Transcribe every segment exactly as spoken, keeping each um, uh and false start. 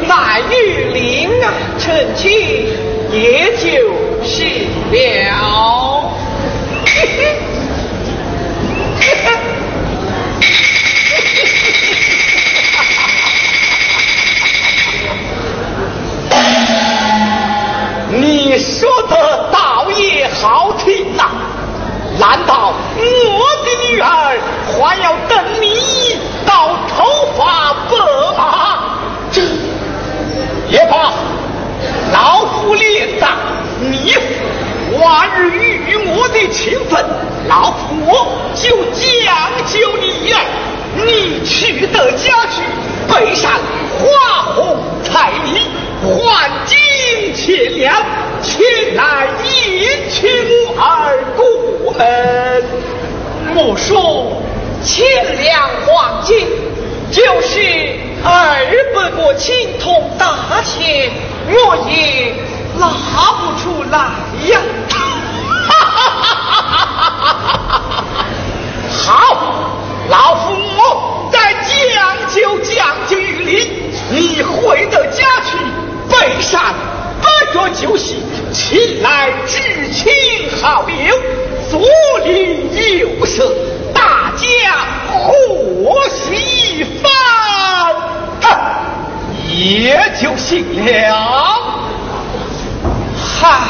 在玉林啊，成亲也就是了。你说的倒也好听呐、啊，难道我的女儿还要等你到头发白吗？这也罢，老夫脸上你万日与我的情分，老夫就将就你儿，你取得家具，备上花红彩礼，换金千两，前来迎娶我儿过门。莫说千两黄金，就是二百个青铜大钱，我也拿不出来呀！好，老夫再将就将就于你，你回到家去，备上八个酒席，请来至亲好友，左邻右舍，大家贺喜一番，啊，也就行了。嗨，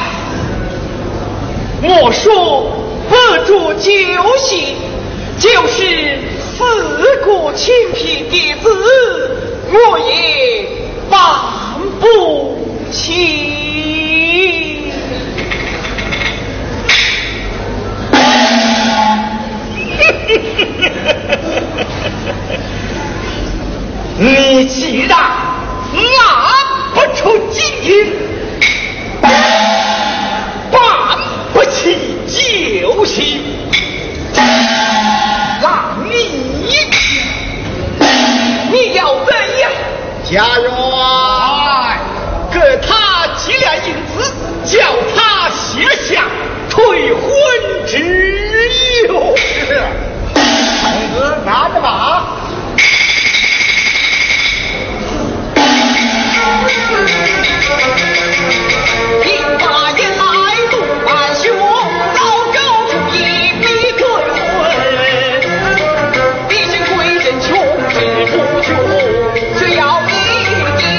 莫说不住酒席，就是四个青皮弟子，我也办不起。你既然拿不出金银，办不起酒席，那你你要怎样？家园给他几两银子，叫他写下退婚之由。公子拿着吧。兵马也来路满胸，老高出一笔退婚，毕竟贵人穷志不穷，只要一定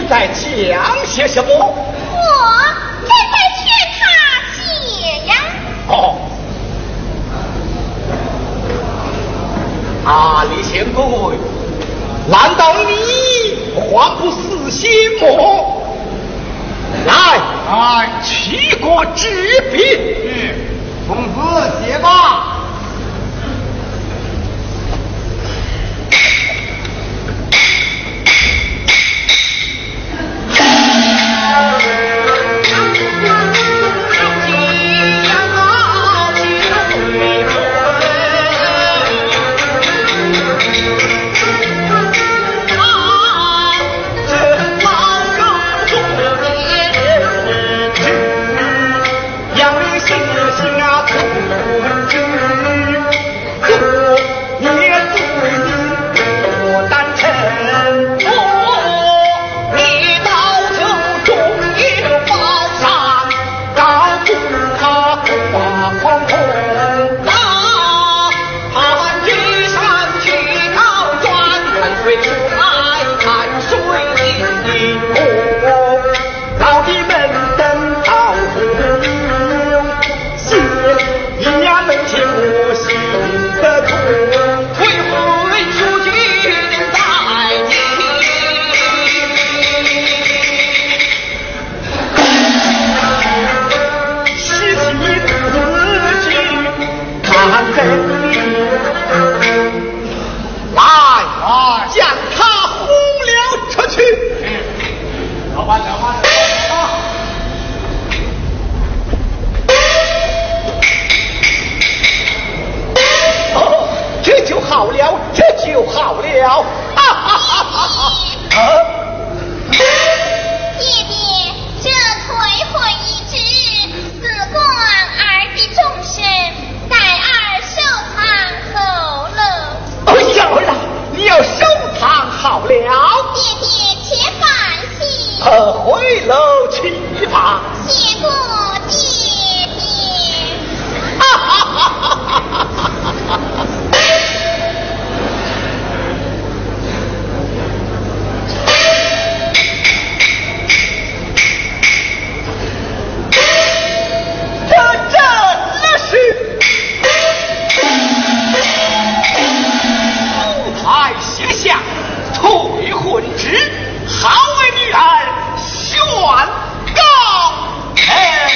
在讲些什么？ 我正在劝他戒呀。 哦。啊，李贤贵，难道你话不死心么？来， 来， 取过纸笔。 是，公子写吧。 好了，这就好了。哈哈哈哈哈！啊！ 爹爹，这退婚一旨，自广儿的终身，待儿收藏后了。 哎呀儿啊，你要收藏好了。 爹爹且放心。 呃，回楼去吧。 谢过爹爹。 哈哈哈哈哈哈！退婚之，好为女儿宣告。哎，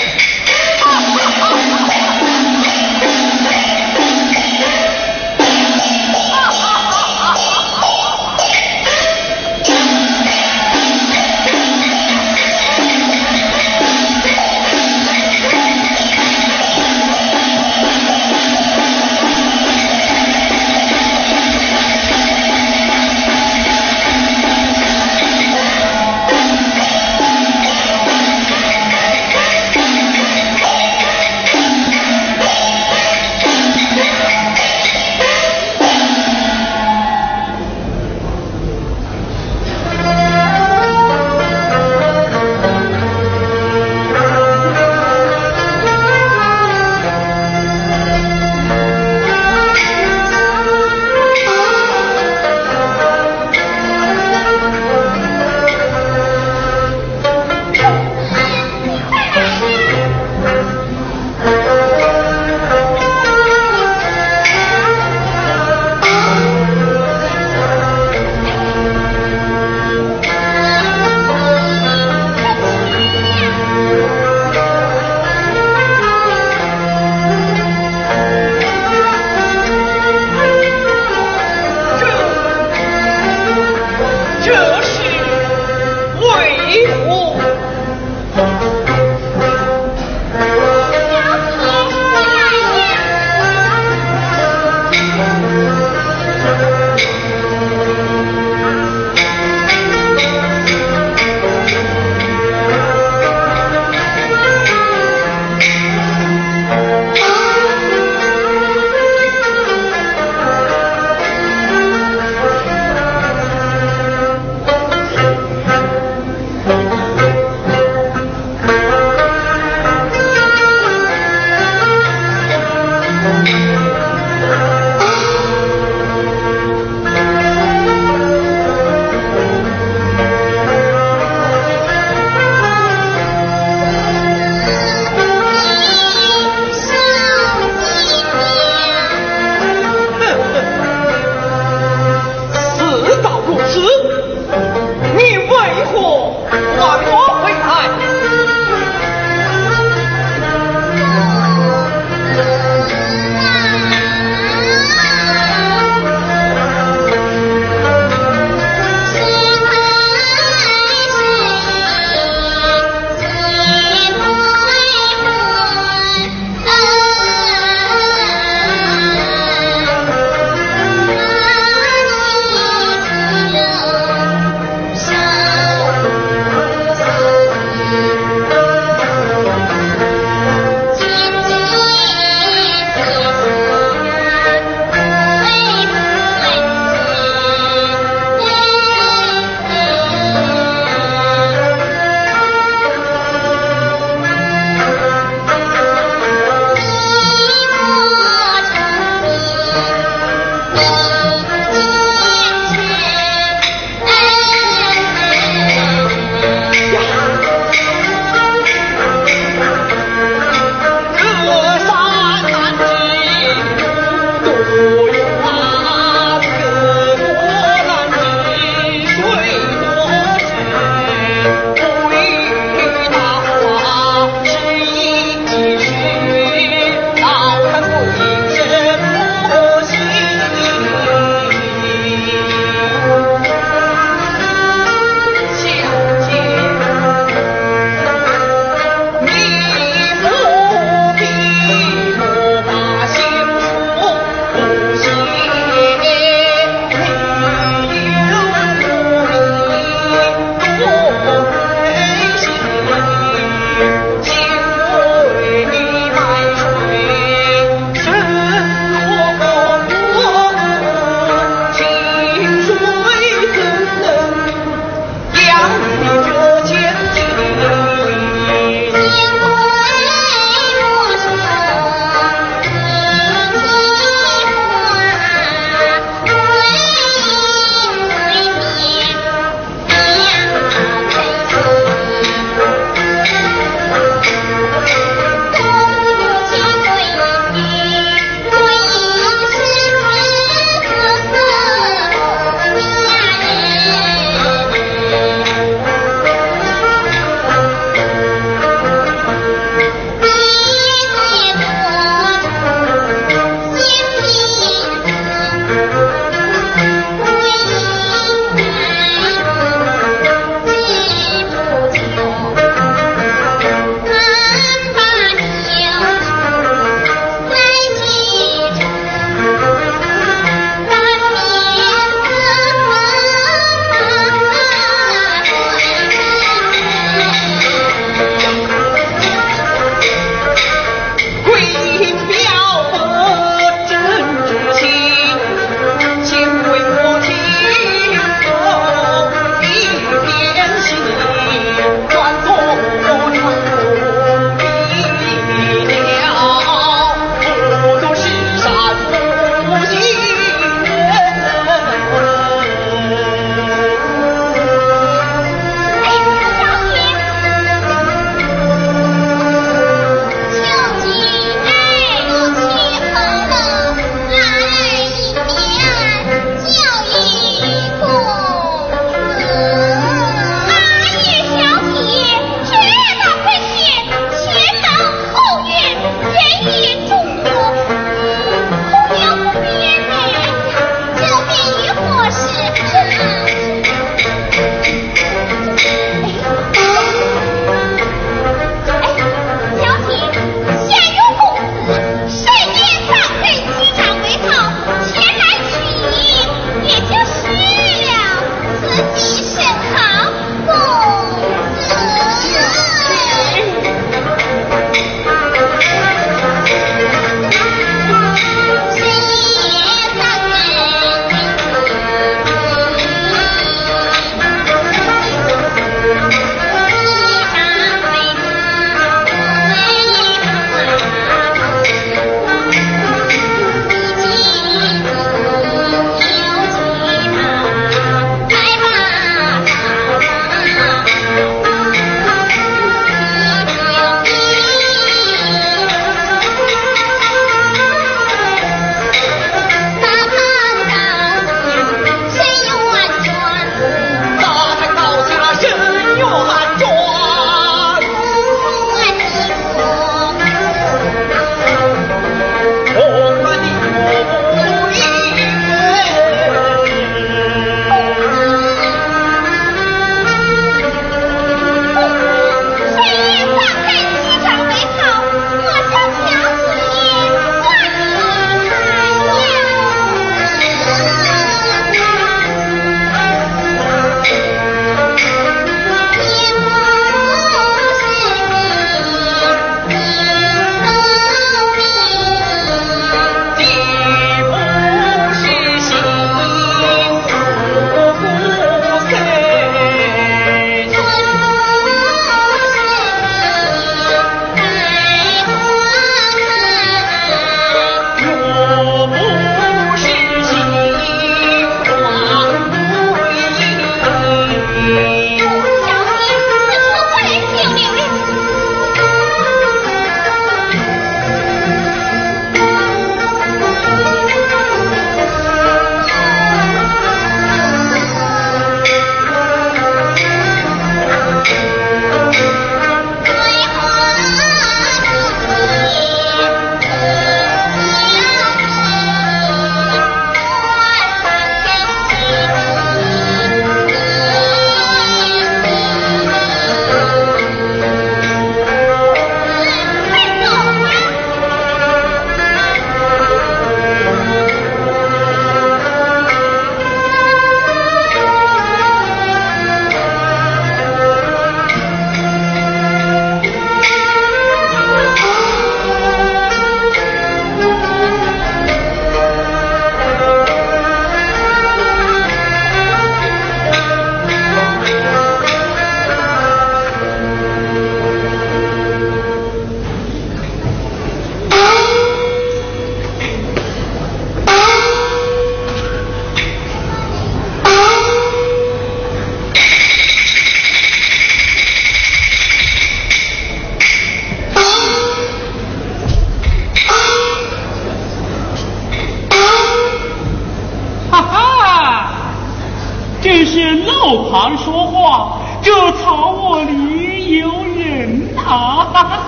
楼旁说话，这草窝里有人啊！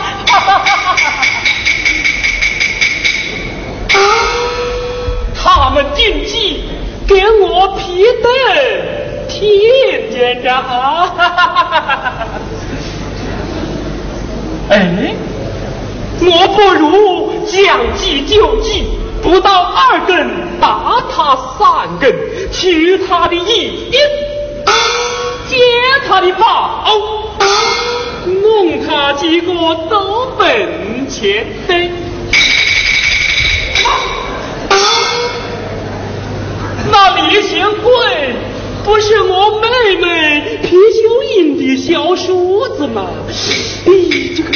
他们定计给我劈灯，听见着啊！哎，我不如将计就计，不到二更打他三更，取他的衣襟，解他的宝，弄他几个都本钱飞。那李贤贵不是我妹妹皮秀英的小叔子吗？咦，这个，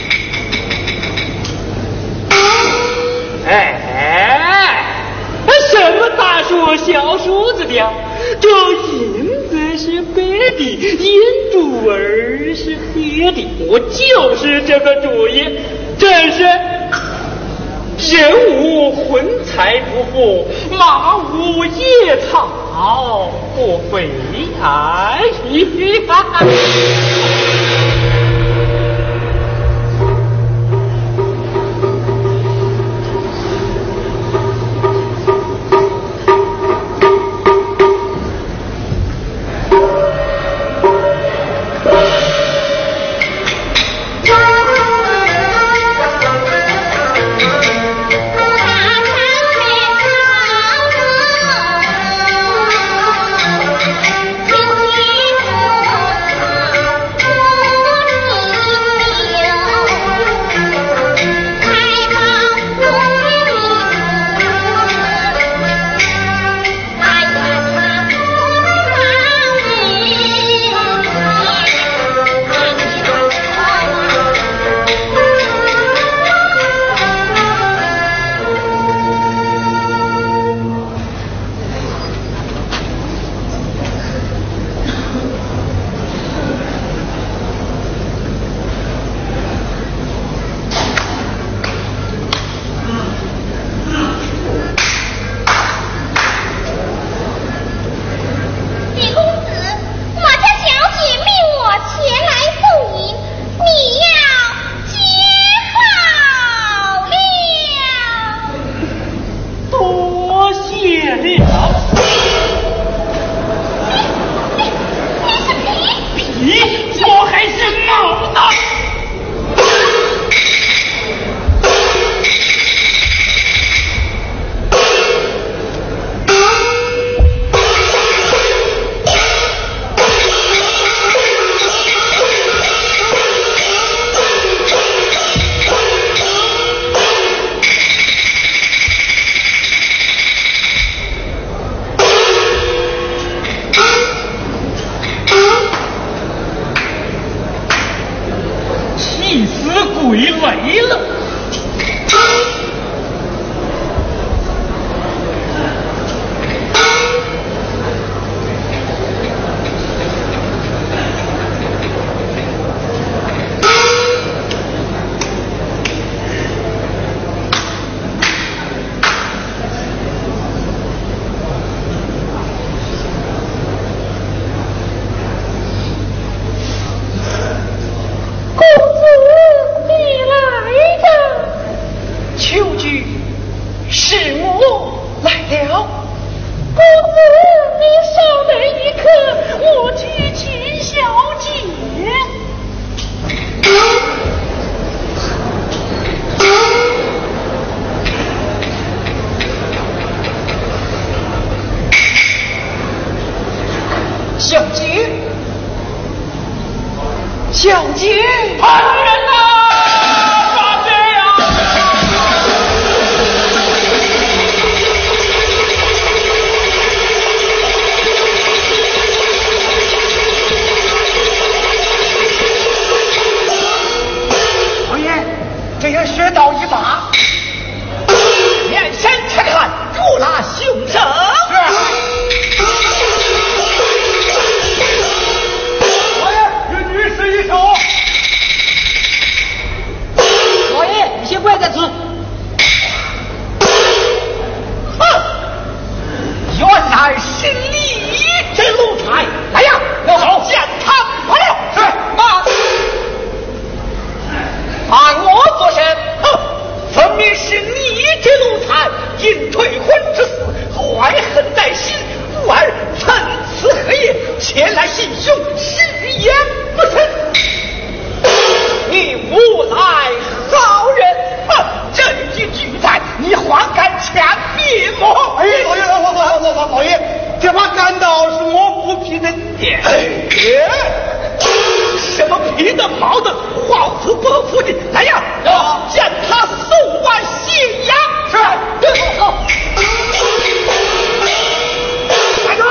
哎，什么大叔小叔子的呀？这银子是白的，银珠儿是黑的，我就是这个主意，真是。人无荤菜不富，马无野草不肥呀！ 前来行凶，实言不成。你无赖好人，哼，证据俱在，你还敢强辩吗？ 哎，老爷，老老老老老爷，这把赶到是我不批的点。 哎，什么皮的毛的，黄土不服的，来呀，将他送往咸阳。是，对，好。来着。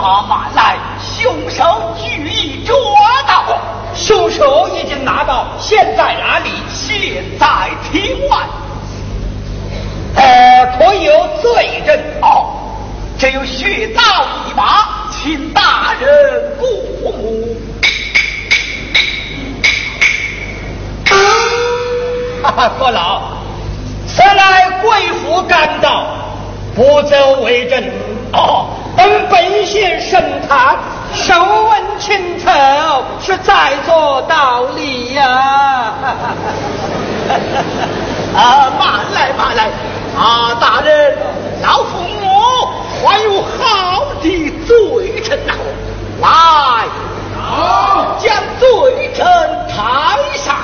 阿妈来，凶手据已捉到， 凶手已经拿到，现在哪里？ 现在庭外。 呃，可有罪证？ 哦，这有血刀一把，请大人过目。 哈哈，郭老，此乃贵府赶到，不奏为证。哦，本本县审判，手问情仇，是在做道理呀、啊。 啊，慢来慢来，啊，大人，老父母还有好的罪臣呐，来，好，将罪臣抬上。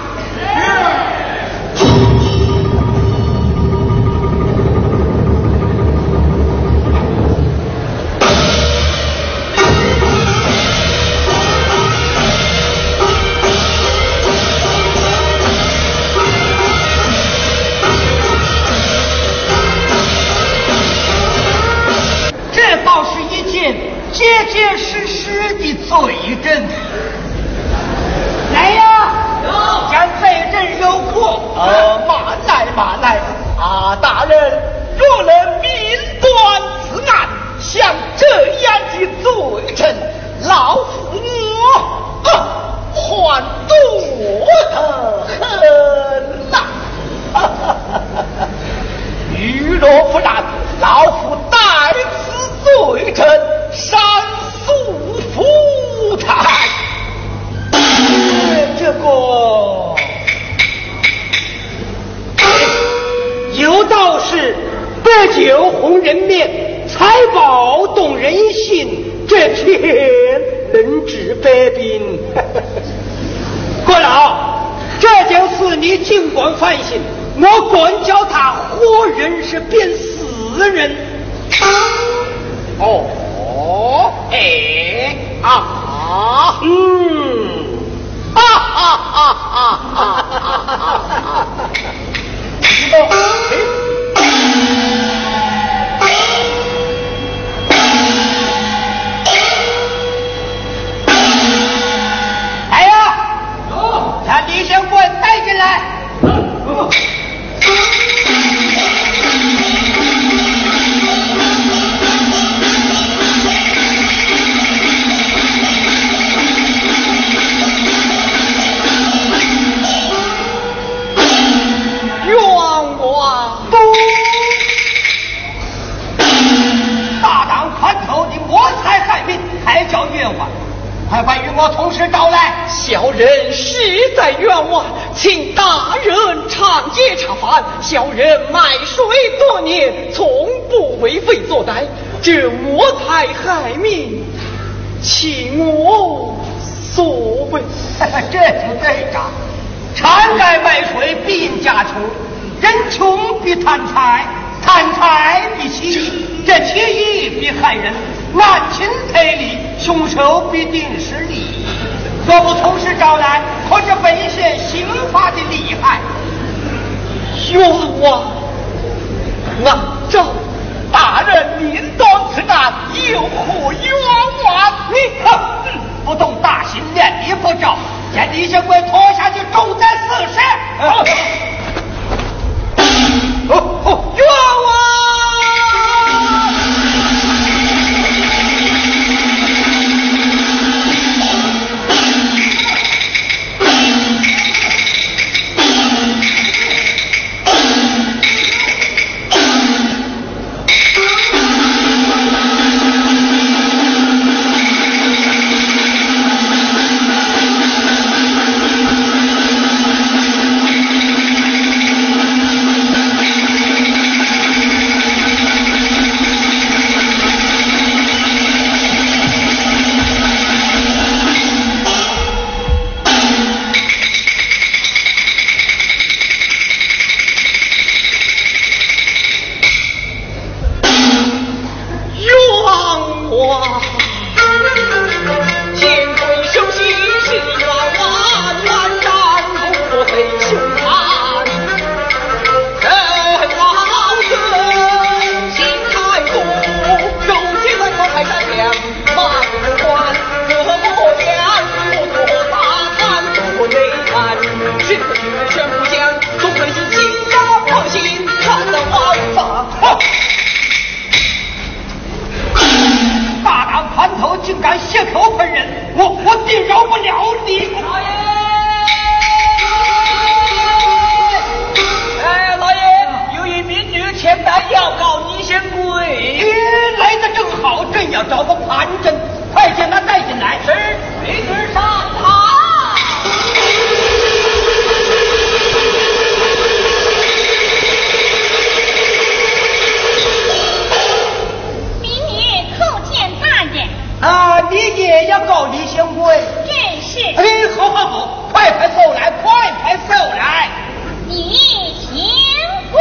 这倒是一件结结实实的罪证。来呀，将罪证揉破。 呃，慢来慢来，啊，大人，若能明断此案，像这样的罪臣，老父母啊，还多得很呐、如若不然，老夫代此罪臣上诉府台。 这个有道是白酒红人面，财宝动人心，这天能治百病。郭老，这件事你尽管放心，我管教他活人是变死人。 哦，哎啊， 嗯， 哈哈哈哈哈哈！知道？ 来呀，把李先官带进来。大胆宽头的谋财害命，还叫冤枉！快把与我同事招来。 小人实在冤枉，请大人常解茶饭。小人卖水多年，从不为非作歹，这谋财害命，请我所为。 这就对着，常爱卖水必因家穷，人穷必贪财，贪财必起义，这起义必害人，难情推理，凶手必定是利。若不从实招来，可知本县刑罚的厉害。 冤枉！按照大人明断此案，有何冤枉？ 你哼，不动大刑，连理不招，将李先贵拖下去，重在四十。哦哦，冤枉！ 也要告李显贵。 正是。 哎，好好好，快快手来，快快手来。 李显贵。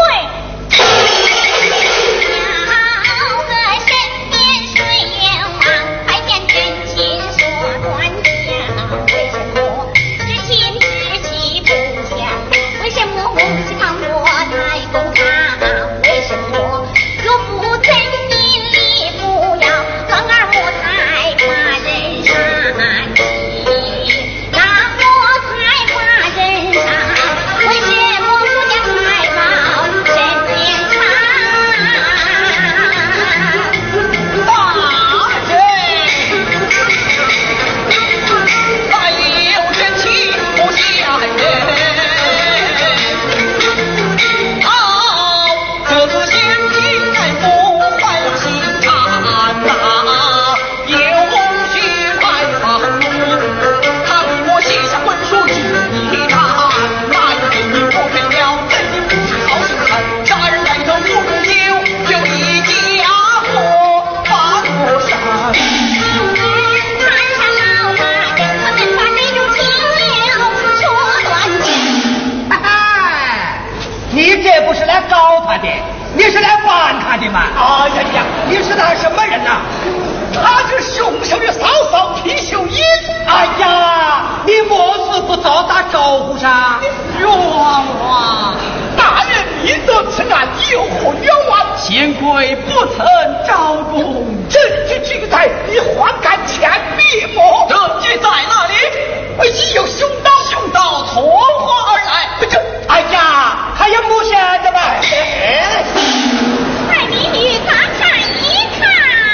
你是来办他的吗？ 哎呀呀， 你是他什么人呐、啊？ 他是凶手的嫂嫂皮秀英。 哎呀，你莫是不早打招呼上？ 冤枉！大人明得此案有何冤枉？ 贤贵不曾招供， 证据俱在，你还敢前灭么？ 证据在哪里？ 已有凶刀， 凶刀从何而来？ 这， 哎呀，还有目前的吧？ 哎， 快美女打开一看，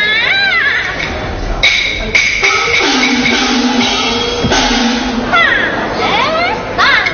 大人呐，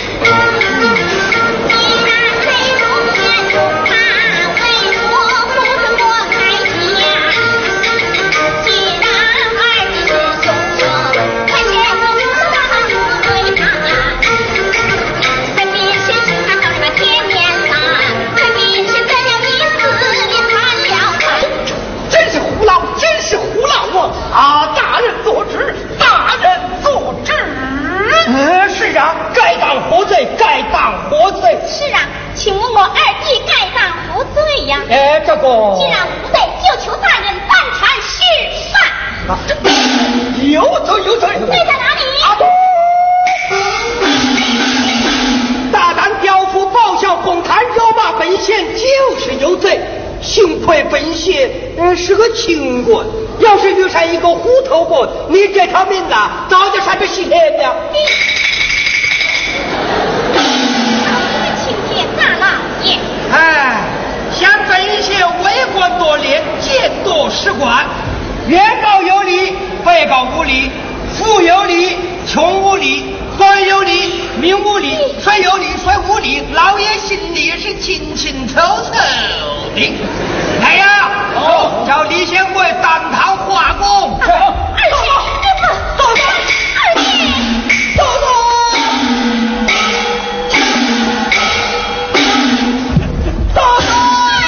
既然黑龙眼中他为何不准我开枪？既然二弟是凶手，快些我不让他入对他。分别是请他上那天面上，分别是怎样一死也判了他。 真是胡闹，真是胡闹啊！啊，大人做主，大人做主。 嗯，是啊，该当何罪？该当何罪？ 是啊，请问我二弟该当何罪呀？ 哎，这个既然无罪，就求大人当场释放。 啊，这有罪有罪， 罪在哪里？ 啊， 大胆刁妇报效公堂，辱骂本县，就是有罪。幸亏本县呃是个清官，要是遇上一个虎头官，你这条命呐，早就上这西天了。 请见大老爷。 哎，向本县为官多年，见多识广，原告有理，被告无理，富有理，穷无理，官有理，民无理，谁有理谁无理，老爷心里是清清楚楚的。来呀，哦，叫李显贵当堂画供。 二弟，走走，二弟， 走走，走走。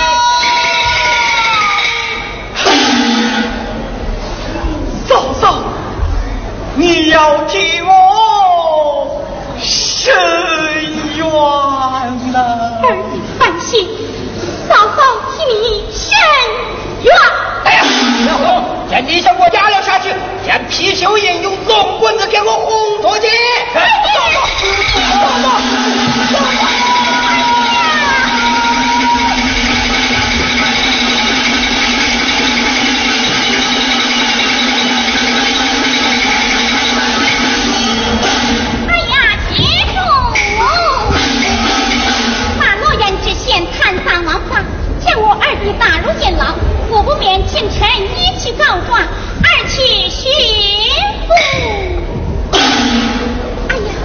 嫂嫂，你要替我伸冤呐！ 二弟放心，嫂嫂替你伸冤。 哎呀，将李显贵压了下去，将皮秀英用龙棍子给我轰出去！走走，走走，走走。 打入监牢，我不免请臣一起告状，二去寻父。哎呀，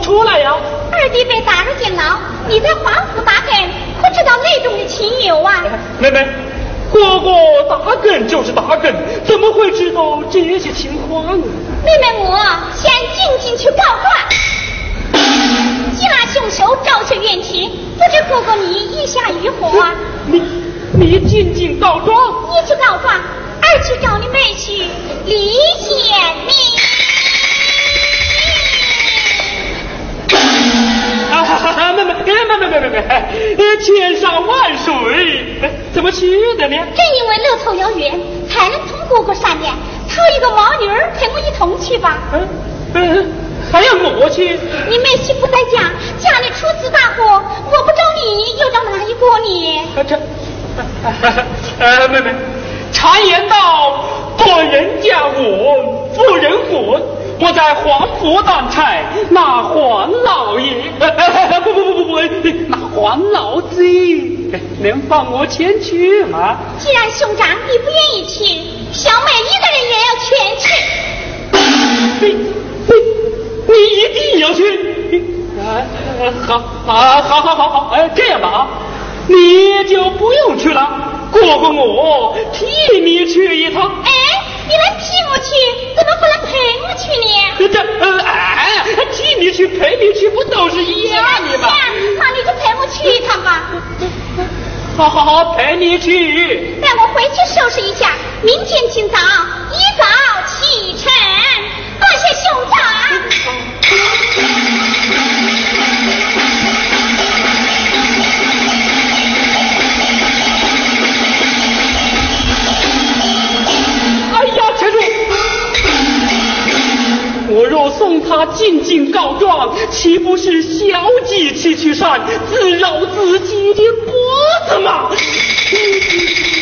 出来呀？ 二弟被打入监牢，你在皇府打更，不知道内中的情由啊！ 妹妹，哥哥打更就是打更，怎么会知道这些情况呢？ 妹妹我先进京去告状，缉拿凶手，昭雪冤屈，不知哥哥你意下如何啊？ 你你进京告状？ 你去告状，二去找你妹婿李显明。 啊，妹妹，妹妹，妹妹，妹妹，千山万水，怎么去的呢？ 正因为路途遥远，才能同哥哥商量，凑一个毛驴儿陪我一同去吧。 嗯嗯，还要我去？ 你妹婿不在家，家里出此大祸，我不找你，又找哪一个呢？ 啊这，呃，妹妹，常言道，短人家我，妇人活。我在皇府当差，那黄老爷，呃、不不不不不，那黄老贼，能放我前去吗？ 既然兄长你不愿意去，小妹一个人也要全去。 你你你一定要去？啊，好，啊，好好好好，哎，这样吧啊，你就不用去了，哥哥我替你去一趟。 哎。你能替我去，怎么不能陪我去呢？ 这呃哎，替你去陪你去，不都是一样的吗？ 那你就陪我去一趟吧。 好好好，陪你去。 让我回去收拾一下，明天清早一早启程。多谢兄长。 我若送他进京告状，岂不是小计其去善，自扰自己的脖子吗？